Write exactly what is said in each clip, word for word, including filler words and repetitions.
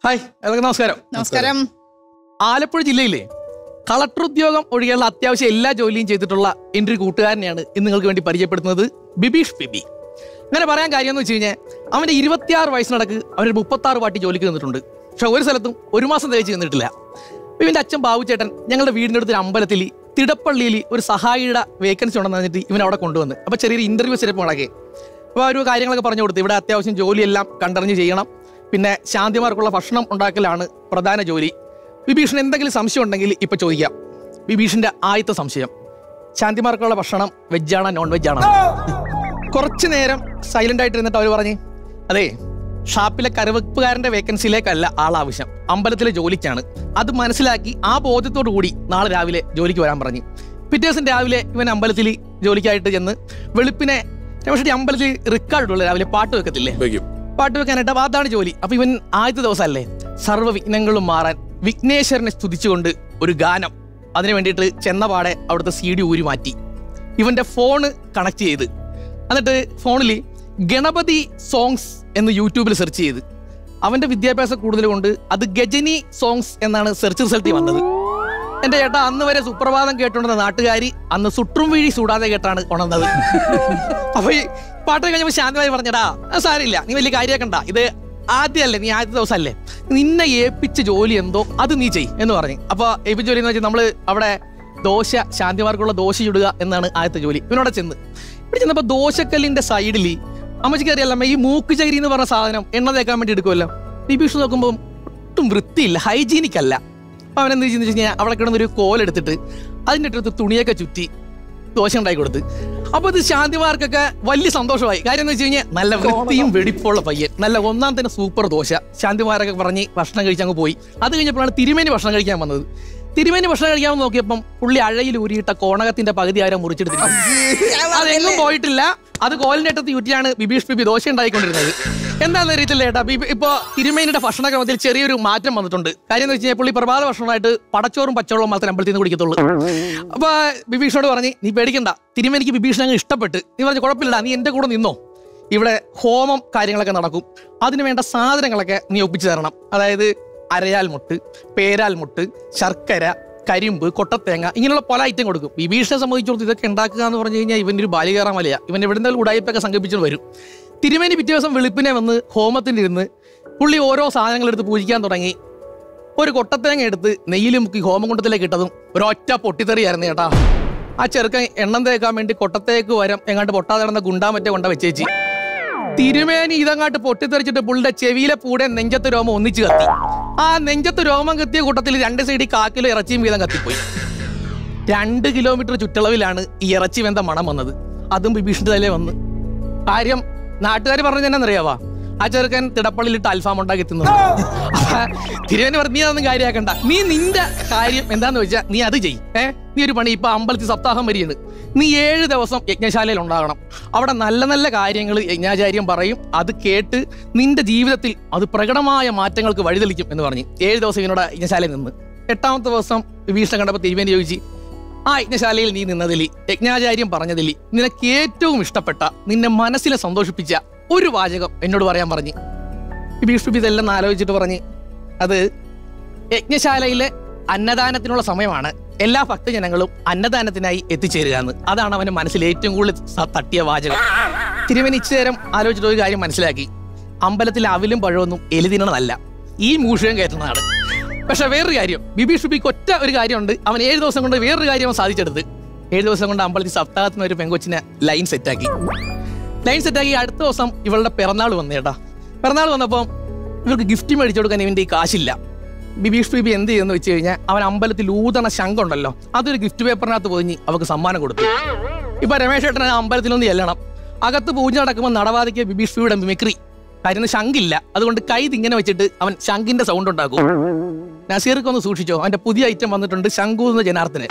Hi, എല്ലാവർക്കും നമസ്കാരം. നമസ്കാരം. ആലപ്പുഴ ജില്ലയിലെ കളക്ടർ ഉദ്യോഗം ഒഴികെയുള്ള അത്യാവശ്യം എല്ലാ ജോലിയും ചെയ്തിട്ടുള്ള എൻ്റെ ഒരു കൂട്ടുകാരനെയാണ് ഇന്ന് നിങ്ങൾക്ക് വേണ്ടി പരിചയപ്പെടുത്തുന്നത്, ബിബീഷ് ബിബി. അങ്ങനെ പറയാൻ കാര്യം എന്ന് വെച്ച് കഴിഞ്ഞാൽ അവൻ്റെ ഇരുപത്തിയാറ് വയസ്സിനടക്ക് അവനൊരു മുപ്പത്താറ് പാട്ടി ജോലിക്ക് നിന്നിട്ടുണ്ട്. പക്ഷെ ഒരു സ്ഥലത്തും ഒരു മാസം തികച്ച് നിന്നിട്ടില്ല. ഇവൻ്റെ അച്ഛൻ ബാബുചേട്ടൻ ഞങ്ങളുടെ വീടിൻ്റെ അടുത്തൊരു അമ്പലത്തിൽ തിടപ്പള്ളിയിൽ ഒരു സഹായിയുടെ വേക്കൻസി ഉണ്ടെന്ന് പറഞ്ഞിട്ട് ഇവൻ അവിടെ കൊണ്ടുവന്ന്. അപ്പോൾ ചെറിയൊരു ഇൻ്റർവ്യൂ സെറ്റപ്പ് മുടക്കി. അപ്പോൾ ഒരു കാര്യങ്ങളൊക്കെ പറഞ്ഞു കൊടുത്തു. ഇവിടെ അത്യാവശ്യം ജോലിയെല്ലാം കണ്ടറിഞ്ഞ് ചെയ്യണം, പിന്നെ ശാന്തിമാർക്കുള്ള ഭക്ഷണം ഉണ്ടാക്കലാണ് പ്രധാന ജോലി. ബിബീഷിന് എന്തെങ്കിലും സംശയം ഉണ്ടെങ്കിൽ ഇപ്പം ചോദിക്കാം. ബിബീഷിൻ്റെ ആദ്യത്തെ സംശയം, ശാന്തിമാർക്കുള്ള ഭക്ഷണം വെജാണോ നോൺ വെജാണോ? കുറച്ച് നേരം സൈലൻ്റ് ആയിട്ട് ഇരുന്നിട്ട് അവർ പറഞ്ഞ്, അതെ, ഷാപ്പിലെ കരവെപ്പുകാരൻ്റെ വേക്കൻസിയിലേക്കല്ല ആളാവശ്യം, അമ്പലത്തിലെ ജോലിക്കാണ്. അത് മനസ്സിലാക്കി ആ ബോധ്യത്തോടു കൂടി നാളെ രാവിലെ ജോലിക്ക് വരാൻ പറഞ്ഞു. പിറ്റേ ദിവസം രാവിലെ ഇവൻ അമ്പലത്തിൽ ജോലിക്കായിട്ട് ചെന്ന് വെളുപ്പിനെ പക്ഷേ അമ്പലത്തിൽ റിക്കാർഡുള്ള രാവിലെ പാട്ട് വെക്കത്തില്ലേ, പാട്ട് വെക്കാനായിട്ട്. അപ്പോൾ അതാണ് ജോലി. അപ്പോൾ ഇവൻ ആദ്യത്തെ ദിവസമല്ലേ, സർവ്വ വിഘ്നങ്ങളും മാറാൻ വിഘ്നേശ്വരനെ സ്തുതിച്ചുകൊണ്ട് ഒരു ഗാനം. അതിന് വേണ്ടിയിട്ട് ചെന്നപാടെ അവിടുത്തെ സി ഡി ഊരി മാറ്റി ഇവൻ്റെ ഫോണ് കണക്ട് ചെയ്ത്, എന്നിട്ട് ഫോണിൽ ഗണപതി സോങ്സ് എന്ന് യൂട്യൂബിൽ സെർച്ച് ചെയ്ത്, അവൻ്റെ വിദ്യാഭ്യാസം കൂടുതൽ കൊണ്ട് അത് ഗജനി സോങ്സ് എന്നാണ് സെർച്ച് റിസൾട്ടിൽ വന്നത്. എൻ്റെ ചേട്ടാ, അന്ന് വരെ സുപ്രഭാതം കേട്ടുകൊണ്ടിരുന്ന നാട്ടുകാരി അന്ന് സുട്ടും വീഴി സൂടാതെ കേട്ടാണ് ഉണർന്നത്. അപ്പൊ ഈ പാട്ട് കഴിഞ്ഞപ്പോൾ ശാന്തമായി പറഞ്ഞടാ, സാരില്ല, നീ വലിയ കാര്യമാക്കണ്ട, ഇത് ആദ്യമല്ലേ, നീ ആദ്യത്തെ ദിവസമല്ലേ, നിന്നെ ഏൽപ്പിച്ച ജോലി എന്തോ അത് നീ ചെയ് എന്ന് പറഞ്ഞു. അപ്പോൾ ഏൽപ്പിച്ച ജോലി എന്ന് വെച്ചാൽ നമ്മൾ അവിടെ ദോശ, ശാന്തിമാർക്കുള്ള ദോശ ചുടുക എന്നാണ് ആദ്യത്തെ ജോലി. ഇവനോടെ ചെന്ന് ഇവിടെ ചെന്നപ്പോൾ ദോശക്കല്ലിൻ്റെ സൈഡിൽ അമ്മച്ചിക്ക് അറിയാലമ്മ ഈ മൂക്ക് ചകിരി എന്ന് പറഞ്ഞ സാധനം എണ്ണ തേക്കാൻ വേണ്ടി എടുക്കുമല്ലോ. ബിബീഷ് നോക്കുമ്പോൾ ഒട്ടും വൃത്തിയില്ല, ഹൈജീനിക് അല്ല. അപ്പോൾ അവനെന്ത് വെച്ച് കഴിഞ്ഞാൽ അവിടെ കിടന്നൊരു കോലെടുത്തിട്ട് അതിൻ്റെ അടുത്ത് തുണിയൊക്കെ ചുറ്റി ദോശ ഉണ്ടാക്കി കൊടുത്ത്. അപ്പോൾ ഇത് ശാന്തിമാർക്കൊക്കെ വലിയ സന്തോഷമായി. കാര്യം എന്ന് വെച്ച് കഴിഞ്ഞാൽ നല്ല വൃത്തിയും വെടിപ്പുള്ള പയ്യൻ, നല്ല ഒന്നാം തന്നെ സൂപ്പർ ദോശ. ശാന്തിമാരൊക്കെ പറഞ്ഞ് ഭക്ഷണം കഴിച്ചങ്ങ് പോയി. അത് കഴിഞ്ഞപ്പോഴാണ് തിരുമേനി ഭക്ഷണം കഴിക്കാൻ വന്നത്. തിരുമേനി ഭക്ഷണം കഴിക്കാൻ നോക്കിയപ്പം പുള്ളി അഴയിൽ ഊരിയിട്ട കോണകത്തിന്റെ പകുതി ആരും മുറിച്ചെടുത്തിരിക്കും. അതെങ്ങും പോയിട്ടില്ല. അത് കോലിൻ്റെ അറ്റത്ത് യൂറ്റിയാണ് ബിബീഷ് ബിബി ദോശ ഉണ്ടായിക്കൊണ്ടിരുന്നത്. എന്താണെന്ന് അറിയത്തില്ല ചേട്ടാ, ഇപ്പോൾ തിരുമേനിയുടെ ഭക്ഷണക്രമത്തിൽ ചെറിയൊരു മാറ്റം വന്നിട്ടുണ്ട്. കാര്യം എന്ന് വെച്ച് കഴിഞ്ഞാൽ പുള്ളി പ്രഭാത ഭക്ഷണമായിട്ട് പടച്ചോറും പച്ചവെള്ളവും മാത്രമേ അമ്പലത്തിൽ നിന്ന് കുടിക്കത്തുള്ളൂ. അപ്പോൾ ബിബീഷിനോട് പറഞ്ഞ്, നീ പേടിക്കണ്ട, തിരുമേനിക്ക് ബിബീഷിനെ അങ്ങ് ഇഷ്ടപ്പെട്ട്. നീ പറഞ്ഞു കുഴപ്പമില്ല, നീ എൻ്റെ കൂടെ നിന്നോ, ഇവിടെ ഹോമം കാര്യങ്ങളൊക്കെ നടക്കും, അതിന് വേണ്ട സാധനങ്ങളൊക്കെ നീ ഒപ്പിച്ചു തരണം. അതായത് അരയാൽ മുട്ട്, പേരാൽ മുട്ട്, ശർക്കര, കരിമ്പ്, കൊട്ടത്തേങ്ങ, ഇങ്ങനെയുള്ള പല ഐറ്റം കൊടുക്കും. ബിബീഷിനെ സംബന്ധിച്ചിടത്തോളം ഇതൊക്കെ ഉണ്ടാക്കുക എന്ന് പറഞ്ഞു കഴിഞ്ഞാൽ ഇവൻ്റെ ഒരു ബാലികേറാൻ മലയാ. ഇവൻ എവിടെന്തെങ്കിലും ഉടായ്പൊക്കെ സംഘടിപ്പിച്ചുകൊണ്ട് വരും. തിരുമേനി പിറ്റേ ദിവസം വെളുപ്പിനെ വന്ന് ഹോമത്തിൻ്റെ ഇരുന്ന് പുള്ളി ഓരോ സാധനങ്ങളെടുത്ത് പൂജിക്കാൻ തുടങ്ങി. ഒരു കൊട്ടത്തേങ്ങ എടുത്ത് നെയ്യിൽ മുക്കി ഹോമകുണ്ടത്തിലേക്ക് ഇട്ടതും ഒരൊറ്റ പൊട്ടിത്തെറിയായിരുന്നു ചേട്ടാ. ആ ചെറുക്കൻ എണ്ണം തേക്കാൻ വേണ്ടി കൊട്ടത്തേക്ക് വരം എങ്ങാണ്ട് പൊട്ടാതെ കിടന്ന ഗുണ്ടാമറ്റേ കൊണ്ട വെച്ചേച്ചി. തിരുമേനി ഇതങ്ങാട്ട് പൊട്ടിത്തെറിച്ചിട്ട് പുള്ളിയുടെ ചെവിയിലെ പൂടെ നെഞ്ചത്ത് രോമം ഒന്നിച്ച് കത്തി. ആ നെഞ്ചത്ത് രോമം കത്തിയ കൂട്ടത്തിൽ രണ്ട് സൈഡിൽ കാക്കിലോ ഇറച്ചിയും വീതം കത്തിപ്പോയി. രണ്ട് കിലോമീറ്റർ ചുറ്റളവിലാണ് ഈ ഇറച്ചി വെന്ത മണം വന്നത്. അതും ബിബീഷിന്റെ തലേ വന്ന്. കാര്യം നാട്ടുകാർ പറഞ്ഞു തന്നെ അറിയാവാ, ആ ചെറുക്കൻ തിടപ്പള്ളിയിലിട്ട് അൽഫാം ഉണ്ടാക്കി തിന്നത്. തിരുവനന്തപുരം പറഞ്ഞ് നീ അതൊന്നും കാര്യമാക്കണ്ട, നീ നിന്റെ കാര്യം എന്താന്ന് വെച്ചാൽ നീ അത് ചെയ്യ്. ഏഹ് നീ ഒരു പണി, ഇപ്പൊ അമ്പലത്തിൽ സപ്താഹം വരികയാണ്, നീ ഏഴ് ദിവസം യജ്ഞശാലയിൽ ഉണ്ടാകണം. അവിടെ നല്ല നല്ല കാര്യങ്ങൾ യജ്ഞാചാര്യം പറയും, അത് കേട്ട് നിന്റെ ജീവിതത്തിൽ അത് പ്രകടമായ മാറ്റങ്ങൾക്ക് വഴിതെളിക്കും എന്ന് പറഞ്ഞ് ഏഴ് ദിവസം ഇവനോട് യജ്ഞശാലയിൽ നിന്ന്. എട്ടാമത്തെ ദിവസം വിഭീഷണൻ കണ്ടപ്പോൾ തിരുവേനി ചോദിച്ചു, ആ യജ്ഞശാലയിൽ നീ നിന്നതിൽ, യജ്ഞാചാര്യം പറഞ്ഞതിൽ നിനക്ക് ഏറ്റവും ഇഷ്ടപ്പെട്ട, നിന്നെ മനസ്സിനെ സന്തോഷിപ്പിച്ച ഒരു വാചകം എന്നോട് പറയാൻ പറഞ്ഞ്. ബിബീഷ് ബിബി ഇതെല്ലാം ആലോചിച്ചിട്ട് പറഞ്ഞ്, അത് യജ്ഞശാലയിലെ അന്നദാനത്തിനുള്ള സമയമാണ്, എല്ലാ ഭക്തജനങ്ങളും അന്നദാനത്തിനായി എത്തിച്ചേരുക എന്ന്. അതാണ് അവൻ്റെ മനസ്സിൽ ഏറ്റവും കൂടുതൽ തട്ടിയ വാചകം. തിരുവനി ഇച്ചു നേരം ആലോചിച്ചിട്ട് ഒരു കാര്യം മനസ്സിലാക്കി, അമ്പലത്തിലെ അവിലും പഴമൊന്നും എലി തിന്നണതല്ല, ഈ മൂഷകം കയറ്റുന്നതാണ്. പക്ഷെ വേറൊരു കാര്യം, ബിബീഷ് ബിബിക്ക് ഒറ്റ ഒരു കാര്യമുണ്ട്, അവൻ ഏഴ് ദിവസം കൊണ്ട് വേറൊരു കാര്യം അവൻ സാധിച്ചെടുത്ത്. ഏഴ് ദിവസം കൊണ്ട് അമ്പലത്തിൽ സപ്താഹത്തിന് ഒരു പെങ്കൊച്ചിനെ ലൈൻ സെറ്റാക്കി ലൈൻ സെറ്റാക്കി അടുത്ത ദിവസം ഇവളുടെ പിറന്നാൾ വന്നു ചേട്ടാ. പിറന്നാൾ വന്നപ്പോൾ ഇവർക്ക് ഗിഫ്റ്റ് മേടിച്ചു കൊടുക്കാൻ ഇവൻ്റെ ഈ കാശില്ല. ബിബീഷ് ബിബി എന്ത് ചെയ്യുമെന്ന് വെച്ച് കഴിഞ്ഞാൽ അവൻ അമ്പലത്തിൽ ഊതണ ശംഖുണ്ടല്ലോ, അതൊരു ഗിഫ്റ്റ് പേപ്പറിനകത്ത് പൊതിഞ്ഞ് അവർക്ക് സമ്മാനം കൊടുത്തു. ഇപ്പം രമേശ് ചേട്ടൻ അമ്പലത്തിലൊന്ന് ചെല്ലണം, അകത്ത് പൂജ നടക്കുമ്പോൾ നടവാദിക്ക് ബിബീഷ് ബിബിയുടെ മിമിക്രി. കാര്യം ശംഖില്ല, അതുകൊണ്ട് കൈ ഇങ്ങനെ വെച്ചിട്ട് അവൻ ശംഖിന്റെ സൗണ്ട് ഉണ്ടാക്കും. നസീർക്ക് ഒന്ന് സൂക്ഷിച്ചോ, അവന്റെ പുതിയ ഐറ്റം വന്നിട്ടുണ്ട്, ശംഖുന്ന് ജനാർദ്ദന്.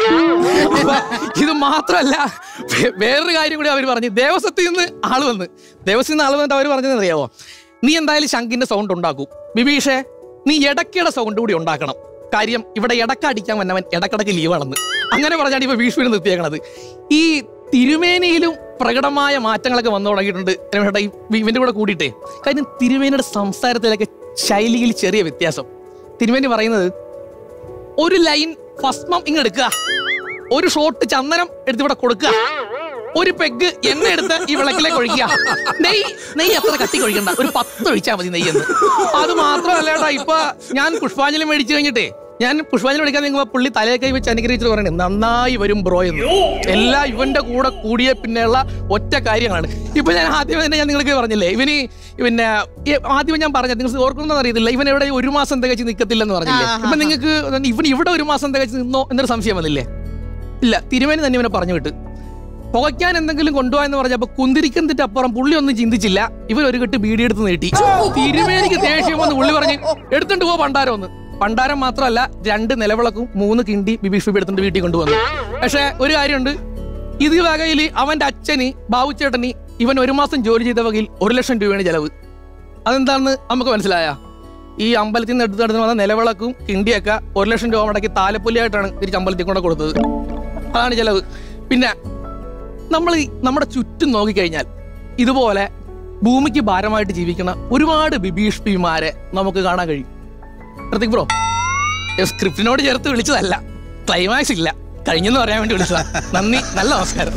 ഇത് മാത്രമല്ല, വേറൊരു കാര്യം കൂടി അവർ പറഞ്ഞു, ദേവസ്വത്തിൽ നിന്ന് ആള് വന്ന് ദേവസ്വത്തിൽ നിന്ന് ആള് വന്നിട്ട് അവർ പറഞ്ഞതെന്ന് അറിയാവോ, നീ എന്തായാലും ശംഖിന്റെ സൗണ്ട് ഉണ്ടാക്കും, ബിബീഷേ നീ ഇടയ്ക്കയുടെ സൗണ്ട് കൂടി ഉണ്ടാക്കണം. കാര്യം ഇവിടെ ഇടക്ക അടിക്കാൻ വന്നവൻ ഇടക്കിടക്ക് ലീവാണെന്ന്. അങ്ങനെ പറഞ്ഞാണ് ഇപ്പൊ ബിബീഷ് നിർത്തിയേക്കണത്. ഈ തിരുമേനിയിലും പ്രകടമായ മാറ്റങ്ങളൊക്കെ വന്നു തുടങ്ങിയിട്ടുണ്ട് രമേശേട്ടാ ഇവന്റെ കൂടെ കൂടിയിട്ടേ. കാര്യം തിരുമേനിയുടെ സംസാരത്തിലൊക്കെ ശൈലിയിൽ ചെറിയ വ്യത്യാസം. തിരുമേനി പറയുന്നത് ഒരു ലൈൻ ഭസ്മം ഇങ്ങ് എടുക്കുക, ഒരു ഷോട്ട് ചന്ദനം എടുത്ത് ഇവിടെ കൊടുക്കുക, ഒരു പെഗ് എണ്ണ എടുത്ത് ഈ വിളക്കിലേക്ക് ഒഴിക്കുക. നെയ്യ് നെയ്യ് അത്ര കട്ടി കൊഴിക്കണ്ട, ഒരു പത്ത് ഒഴിച്ചാൽ മതി നെയ്യെന്ന്. അത് മാത്രമല്ലേട്ടാ, ഇപ്പൊ ഞാൻ പുഷ്പാഞ്ജലി മേടിച്ചു കഴിഞ്ഞിട്ടേ ഞാൻ പുഷ്പാഞ്ജലി മേടിക്കാൻ നിൽക്കുമ്പോൾ പുള്ളി തലയെ കൈ വെച്ച് അനുഗ്രഹിച്ചിട്ട് പറയുന്നത് നന്നായി വരും ബ്രോ എന്ന്. എല്ലാം ഇവന്റെ കൂടെ കൂടിയ പിന്നെയുള്ള ഒറ്റ കാര്യങ്ങളാണ്. ഇപ്പൊ ഞാൻ ആദ്യമേ തന്നെ ഞാൻ നിങ്ങൾക്ക് പറഞ്ഞില്ലേ, ഇവന് പിന്നെ ആദ്യമേ ഞാൻ പറഞ്ഞത് നിങ്ങൾ ഓർക്കുന്നതെന്ന് അറിയത്തില്ല, ഇവൻ എവിടെ ഒരു മാസം തികച്ച് നിൽക്കത്തില്ലെന്ന് പറഞ്ഞില്ലേ. ഇപ്പൊ നിങ്ങൾക്ക് ഇവൻ ഇവിടെ ഒരു മാസം തികച്ച് നിന്നോ എന്നൊരു സംശയം വന്നില്ലേ? ഇല്ല, തിരുമേനി തന്നെ ഇവനെ പറഞ്ഞു വിട്ട്. പുകയ്ക്കാൻ എന്തെങ്കിലും കൊണ്ടുപോയെന്ന് പറഞ്ഞപ്പോ കുന്തിരിക്കുന്നതിന്റെ അപ്പുറം പുള്ളി ഒന്നും ചിന്തിച്ചില്ല. ഇവൻ ഒരു കെട്ട് ബീഡി എടുത്ത് നീട്ടി. തിരുമേനിക്ക് ദേഷ്യം വന്ന് പുള്ളി പറഞ്ഞ് എടുത്തിട്ട് പോ പണ്ടാരം ഒന്ന്. പണ്ടാരം മാത്രമല്ല, രണ്ട് നിലവിളക്കും മൂന്ന് കിണ്ടി ബിബീഷ് ബിബി എടുത്തിട്ട് വീട്ടിൽ കൊണ്ടുവന്നു. പക്ഷെ ഒരു കാര്യമുണ്ട്, ഇത് വകയിൽ അവന്റെ അച്ഛന് ബാബുച്ചേട്ടന് ഇവൻ ഒരു മാസം ജോലി ചെയ്ത വകയിൽ ഒരു ലക്ഷം രൂപയാണ് ചെലവ്. അതെന്താണെന്ന് നമുക്ക് മനസ്സിലായ? ഈ അമ്പലത്തിൽ നിന്ന് എടുത്ത് നടന്നു വന്ന നിലവിളക്കും കിണ്ടിയൊക്കെ ഒരു ലക്ഷം രൂപ മുടക്കി താലപ്പൊലിയായിട്ടാണ് തിരിച്ച് അമ്പലത്തിൽ കൊണ്ട് കൊടുത്തത്. അതാണ് ചെലവ്. പിന്നെ നമ്മൾ നമ്മുടെ ചുറ്റും നോക്കിക്കഴിഞ്ഞാൽ ഇതുപോലെ ഭൂമിക്ക് ഭാരമായിട്ട് ജീവിക്കുന്ന ഒരുപാട് ബിബീഷ് പിമാരെ നമുക്ക് കാണാൻ കഴിയും. പ്രതീക് ബ്രോ സ്ക്രിപ്റ്റിനോട് ചേർത്ത് വിളിച്ചതല്ല, ക്ലൈമാക്സ് ഇല്ല കഴിഞ്ഞെന്ന് പറയാൻ വേണ്ടി വിളിച്ചതാ. നന്ദി, നല്ല നമസ്കാരം.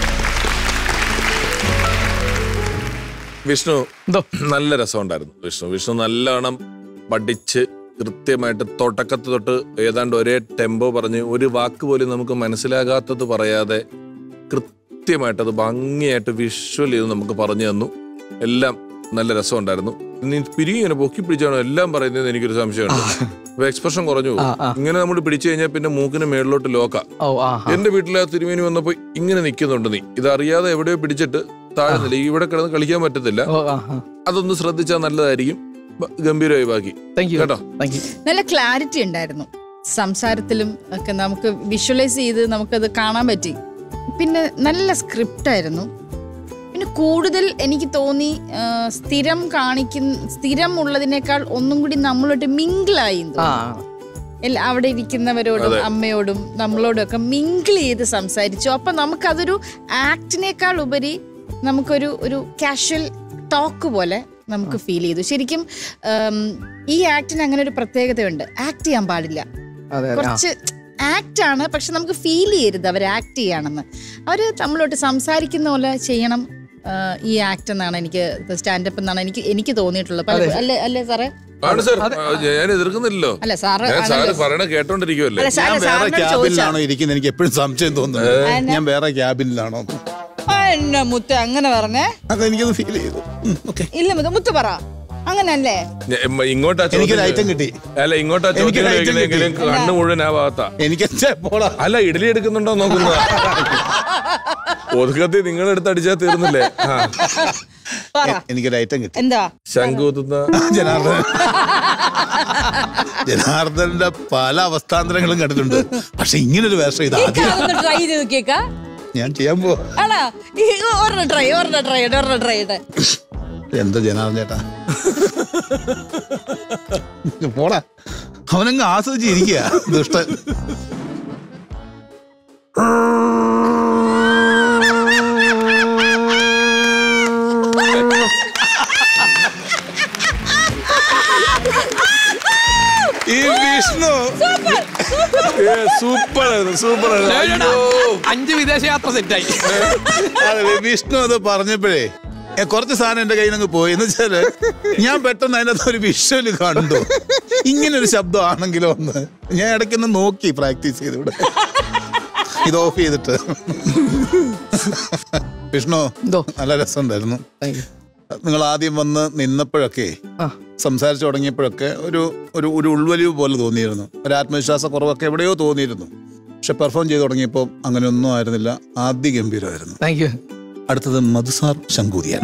വിഷ്ണു എന്തോ നല്ല രസമുണ്ടായിരുന്നു. വിഷ്ണു വിഷ്ണു നല്ലോണം പഠിച്ച് കൃത്യമായിട്ട് തുടക്കത്ത് തൊട്ട് ഏതാണ്ട് ഒരേ ടെമ്പോ പറഞ്ഞ് ഒരു വാക്ക് പോലും നമുക്ക് മനസ്സിലാകാത്തത് പറയാതെ കൃത്യമായിട്ട് അത് ഭംഗിയായിട്ട് വിഷ്വൽ ചെയ്ത് നമുക്ക് പറഞ്ഞു തന്നു. എല്ലാം നല്ല രസമുണ്ടായിരുന്നു. നീ പിരിങ്ങനെ പൊക്കി പിടിച്ചാണോ എല്ലാം പറയുന്നത് എനിക്കൊരു സംശയമുണ്ട്. അപ്പൊ എക്സ്പ്രഷൻ കുറഞ്ഞു പോകും. ഇങ്ങനെ നമ്മൾ പിടിച്ചു കഴിഞ്ഞാൽ പിന്നെ മൂക്കിന് മേളിലോട്ട് ലോക്ക. എന്റെ വീട്ടിലെ തിരുമേനി വന്നപ്പോ ഇങ്ങനെ നിൽക്കുന്നുണ്ട്, നീ ഇതറിയാതെ എവിടെയോ പിടിച്ചിട്ട് താഴ്ന്നില്ല, ഇവിടെ കിടന്ന് കളിക്കാൻ പറ്റത്തില്ല. അതൊന്ന് ശ്രദ്ധിച്ചാൽ നല്ലതായിരിക്കും. ഗംഭീരമായി ബാക്കി കേട്ടോ. നല്ല ക്ലാരിറ്റി ഉണ്ടായിരുന്നു സംസാരത്തിലും ഒക്കെ, നമുക്ക് വിഷ്വലൈസ് ചെയ്ത് നമുക്കത് കാണാൻ പറ്റി. പിന്നെ നല്ല സ്ക്രിപ്റ്റ് ആയിരുന്നു. പിന്നെ കൂടുതൽ എനിക്ക് തോന്നി സ്ഥിരം കാണിക്കുന്ന സ്ഥിരം ഉള്ളതിനേക്കാൾ ഒന്നും കൂടി നമ്മളോട്ട് മിങ്കിളായി എല്ലാ അവിടെ ഇരിക്കുന്നവരോടും അമ്മയോടും നമ്മളോടും ഒക്കെ മിങ്കിൾ ചെയ്ത് സംസാരിച്ചു. അപ്പൊ നമുക്കതൊരു ആക്ടിനേക്കാൾ ഉപരി നമുക്കൊരു ഒരു കാഷ്വൽ ടോക്ക് പോലെ നമുക്ക് ഫീൽ ചെയ്തു. ശരിക്കും ഈ ആക്ടിന് അങ്ങനെ ഒരു പ്രത്യേകതയുണ്ട്, ആക്ട് ചെയ്യാൻ പാടില്ല, കുറച്ച് ആക്ട് ആണ്, പക്ഷെ നമുക്ക് ഫീൽ ചെയ്യരുത് അവർ ആക്ട് ചെയ്യാണെന്ന്. അവര് നമ്മളോട്ട് സംസാരിക്കുന്ന പോലെ ചെയ്യണം ഈ ആക്ട് എന്നാണ് എനിക്ക്, സ്റ്റാൻഡപ്പ് എന്നാണ് എനിക്ക് എനിക്ക് തോന്നിയിട്ടുള്ളത്. അല്ലേ അല്ലേ സാറേ? ഞാൻ എതിർക്കുന്നില്ലല്ലോ. അല്ല സാറ് പറയണ കേട്ടോണ്ടിരിക്കുവല്ലേ. ഇരിക്കുന്നത് എനിക്ക് എപ്പോഴും സംശയം തോന്നുന്നത് ഞാൻ വേറെ ക്യാബിനിലാണോ എന്നെ മുത്ത് അങ്ങനെ പറഞ്ഞേ. അതെനിക്കത് ഫീൽ ചെയ്തു. ഇല്ല മുത്ത് മുത്ത് പറ അങ്ങനല്ലേ. ഇങ്ങോട്ടാ ഐറ്റം കിട്ടി. അല്ല ഇങ്ങോട്ടാ കണ്ണു മുഴുവൻ ആ ഭാഗത്താ. എനിക്ക് അല്ല ഇഡലി എടുക്കുന്നുണ്ടോ നോക്കുന്നത്. ഒതുക്കത്തി നിങ്ങളെടുത്ത് അടിച്ചാൽ തീർന്നില്ലേ? എനിക്കൊരു ഐറ്റം കിട്ടി. എന്താ? ശംഖുത്തുന്ന ജനാർദ്ദൻ. ജനാർദ്ദന്റെ പല അവസ്ഥാന്തരങ്ങളും കണ്ടിട്ടുണ്ട്, പക്ഷെ ഇങ്ങനൊരു വേഷം ഇത് ട്രൈ ചെയ്ത് നോക്കിയേക്കാ. ഞാൻ ചെയ്യാൻ പോവാ. ട്രൈ ട്രൈ ട്രൈ എന്താ ജനാർദ്ദൻ ചേട്ടാ പോടാ, അവനങ്ങ് ആസ്വദിച്ചിരിക്കുക ദുഷ്ടൻ. ഈ വിഷ്ണു സൂപ്പർ സൂപ്പർ അഞ്ച് വിദേശ യാത്ര സെറ്റായി. വിഷ്ണു അത് പറഞ്ഞപ്പോഴേ കുറച്ച് സാധനം എന്റെ കയ്യിൽ നിന്ന് പോയി. എന്ന് വെച്ചാല് ഞാൻ പെട്ടെന്ന് അതിനകത്ത് ഒരു വിഷ്വല് കണ്ടു, ഇങ്ങനൊരു ശബ്ദം ആണെങ്കിലോ ഒന്ന്. ഞാൻ ഇടയ്ക്കൊന്ന് നോക്കി പ്രാക്ടീസ് ചെയ്തിവിടെ ഇത് ഓഫ് ചെയ്തിട്ട്. വിഷ്ണു നല്ല രസമുണ്ടായിരുന്നു. നിങ്ങൾ ആദ്യം വന്ന് നിന്നപ്പോഴൊക്കെ സംസാരിച്ചു തുടങ്ങിയപ്പോഴൊക്കെ ഒരു ഒരു ഒരു ഉൾവലിവ് പോലെ തോന്നിയിരുന്നു, ഒരു ആത്മവിശ്വാസ കുറവൊക്കെ എവിടെയോ തോന്നിയിരുന്നു. പക്ഷെ പെർഫോം ചെയ്ത് തുടങ്ങിയപ്പോൾ അങ്ങനെയൊന്നും ആയിരുന്നില്ല, ആദ്യ ഗംഭീരമായിരുന്നു. അടുത്തത് മധുസാർ ശങ്കൂതിയാൻ.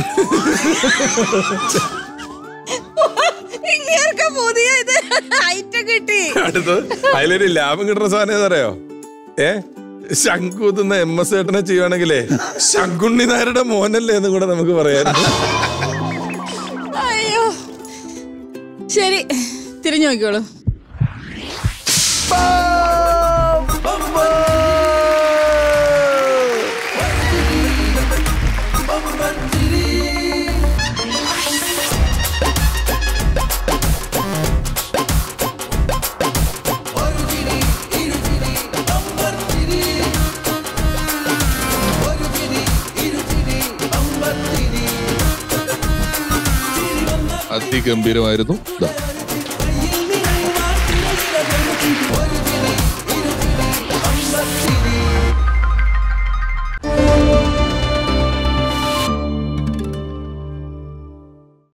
അടുത്തത് അതിലൊരു ലാഭം കിട്ടുന്ന സാധനം ഏതറിയോ? ഏ ശങ്കൂത്തുന്ന എം എസ് ഏട്ടനെ ചെയ്യുവാണെങ്കിലേ ശങ്കുണ്ണി നായരുടെ മോനല്ലേ എന്ന് കൂടെ നമുക്ക് പറയാം. അയ്യോ ശരി, തിരിഞ്ഞു നോക്കിയോളൂ. അതിഗംഭീരമായിരുന്നു.